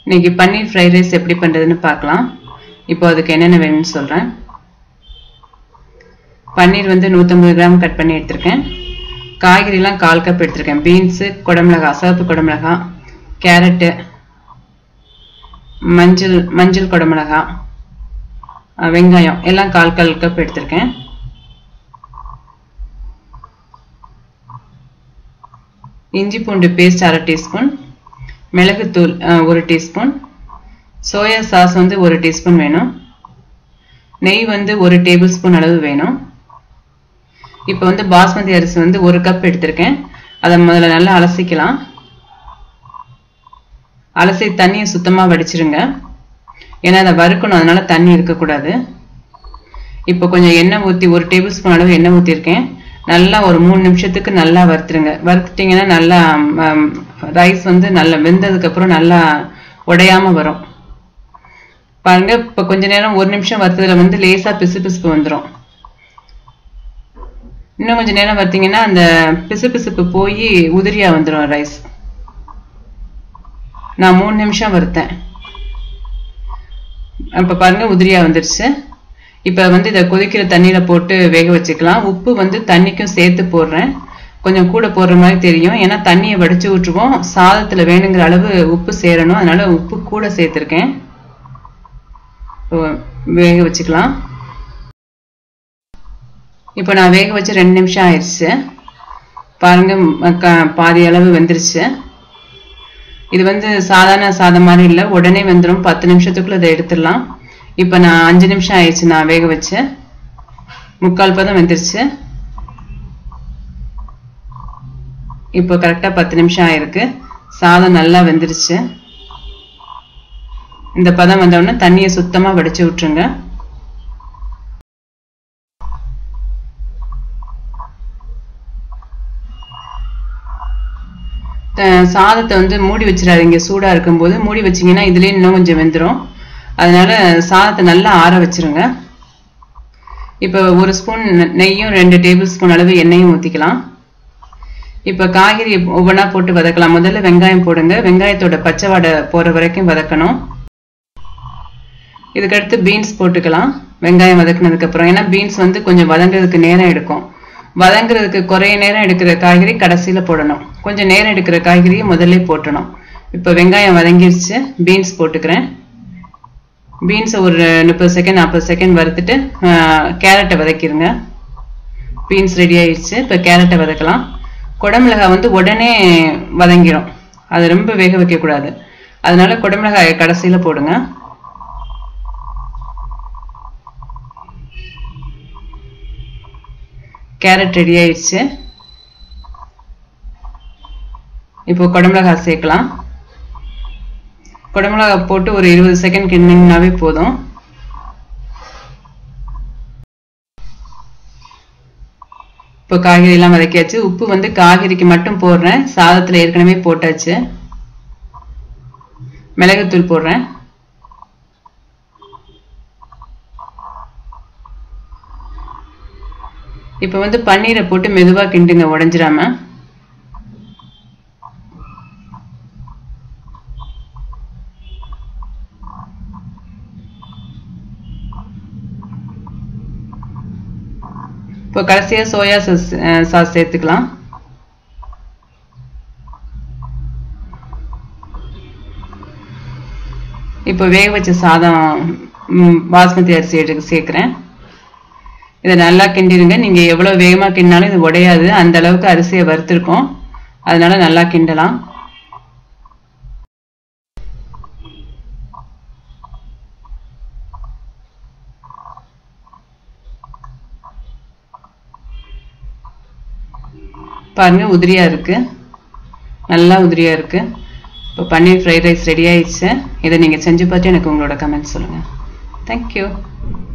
இன்னைக்கு பன்னீர் fried rice எப்படி பண்றதுன்னு பார்க்கலாம். இப்போ அதுக்கு என்னென்ன வேணும்னு சொல்றேன். பன்னீர் வந்து 150 கிராம் கட் பண்ணி எடுத்துருக்கேன். காய்கறிலாம் 1/4 கப் எடுத்துருக்கேன். பீன்ஸு, குடமிளகாய், சிவப்பு குடமிளகாய், கேரட்டு, மஞ்சள் குடமிளகாய், வெங்காயம் எல்லாம் 1/4 கப் எடுத்துருக்கேன். இஞ்சி பூண்டு பேஸ்ட் 1/2 டீஸ்பூன், மிளகுத்தூள் 1 டீஸ்பூன், சோயா சாஸ் வந்து 1 டீஸ்பூன் வேணும், நெய் வந்து 1 டேபிள் ஸ்பூன் அளவு வேணும். இப்போ வந்து பாஸ்மதி அரிசி வந்து 1 கப் எடுத்திருக்கேன். அதை முதல்ல நல்லா அலசிக்கலாம். அலசி தண்ணியை சுத்தமாக வடிச்சிருங்க, ஏன்னா அதை வறுக்கணும், அதனால தண்ணி இருக்கக்கூடாது. இப்போ கொஞ்சம் எண்ணெய் ஊற்றி 1 டேபிள் ஸ்பூன் அளவு எண்ணெய் ஊற்றிருக்கேன். நல்லா ஒரு 3 நிமிஷத்துக்கு நல்லா வறுத்துருங்க. வறுத்துட்டிங்கன்னா நல்லா ரைஸ் வந்து நல்லா வெந்ததுக்கப்புறம் நல்லா உடையாமல் வரும் பாருங்க. இப்போ கொஞ்ச நேரம் 1 நிமிஷம் வறுத்ததுல வந்து லேசாக பிசுபிசுப்பு வந்துடும். இன்னும் கொஞ்சம் நேரம் வறுத்தீங்கன்னா அந்த பிசுபிசுப்பு போய் உதிரியாக வந்துடும் ரைஸ். நான் 3 நிமிஷம் வறுத்தேன். இப்போ பாருங்க உதிரியாக வந்துடுச்சு. இப்போ வந்து இதை கொதிக்கிற தண்ணியில் போட்டு வேக வச்சுக்கலாம். உப்பு வந்து தண்ணிக்கும் சேர்த்து போடுறேன். கொஞ்சம் கூட போடுற மாதிரி தெரியும், ஏன்னா தண்ணியை வடிச்சு விட்டுருவோம். சாதத்தில் வேணுங்கிற அளவு உப்பு சேரணும், அதனால உப்பு கூட சேர்த்துருக்கேன். வேக வச்சுக்கலாம். இப்போ நான் வேக வச்சு 2 நிமிஷம் ஆயிடுச்சு. பாருங்க பாதி அளவு வெந்துருச்சு. இது வந்து சாதாரண சாதம் மாதிரி இல்லை, உடனே வெந்துடும். 10 நிமிஷத்துக்குள்ள இதை எடுத்துடலாம். இப்போ நான் 5 நிமிஷம் ஆயிடுச்சு நான் வேக வச்சு, 3/4 பதம் வெந்துருச்சு. இப்போ கரெக்டாக 10 நிமிஷம் ஆயிருக்கு. சாதம் நல்லா வெந்துருச்சு. இந்த பதம் வந்தோடனே தண்ணியை சுத்தமாக வடிச்சு விட்டுருங்க. சாதத்தை வந்து மூடி வச்சிடாதீங்க. சூடாக இருக்கும்போது மூடி வச்சிங்கன்னா இதுலேயே இன்னும் கொஞ்சம் வெந்துடும். அதனால சாதத்தை நல்லா ஆற வச்சிருங்க. இப்போ 1 ஸ்பூன் நெய்யும் 2 டேபிள் ஸ்பூன் அளவு எண்ணெயும் ஊற்றிக்கலாம். இப்போ காய்கறி ஒவ்வொன்றா போட்டு வதக்கலாம். முதல்ல வெங்காயம் போடுங்க. வெங்காயத்தோட பச்சை வாடை போகிற வரைக்கும் வதக்கணும். இதுக்கடுத்து பீன்ஸ் போட்டுக்கலாம் வெங்காயம் வதக்கினதுக்கப்புறம், ஏன்னா பீன்ஸ் வந்து கொஞ்சம் வதங்கிறதுக்கு நேரம் எடுக்கும். வதங்குறதுக்கு குறைய நேரம் எடுக்கிற காய்கறி கடைசியில் போடணும். கொஞ்சம் நேரம் எடுக்கிற காய்கறியை முதல்ல போட்டணும். இப்போ வெங்காயம் வதங்கிருச்சு. பீன்ஸ் போட்டுக்கிறேன். பீன்ஸை ஒரு 30 செகண்ட் 40 செகண்ட் வறுத்துட்டு கேரட்டை வதக்கிடுங்க. பீன்ஸ் ரெடி ஆயிடுச்சு. இப்போ கேரட்டை வதக்கலாம். குடமிளகாய் வந்து உடனே வதங்கிடும், அது ரொம்ப வேக வைக்கக்கூடாது. அதனால குடமிளகாயை கடைசியில் போடுங்க. கேரட் ரெடி ஆயிடுச்சு. இப்போ குடமிளகாய் சேர்க்கலாம். குடமிளகாய் போட்டு ஒரு 20 செகண்ட் கிண்டிங்கனாவே போதும். இப்போ காய்கறி எல்லாம் வதக்கியாச்சு. உப்பு வந்து காய்கறிக்கு மட்டும் போடுறேன், சாதத்தில் ஏற்கனவே போட்டாச்சு. மிளகுத்தூள் போடுறேன். இப்போ வந்து பன்னீரை போட்டு மெதுவாக கிண்டுங்க, உடைஞ்சிடாம. இப்போ கடைசியாக சோயா சாஸ் சேர்த்துக்கலாம். இப்போ வேக வச்ச சாதம் பாஸ்மதி அரிசி சேர்க்குறேன். இதை நல்லா கிண்டிடுங்க. நீங்கள் எவ்வளோ வேகமாக கிண்டினாலும் இது உடையாது, அந்த அளவுக்கு அரிசியை வறுத்துருக்கோம். அதனால நல்லா கிண்டலாம். பாருங்க உதிரியா இருக்கு, நல்லா உதிரியா இருக்கு. இப்போ பன்னீர் ஃப்ரைட் ரைஸ் ரெடி ஆயிடுச்சு. இதை நீங்கள் செஞ்சு பார்த்து எனக்கு உங்களோட கமெண்ட் சொல்லுங்கள். தேங்க்யூ.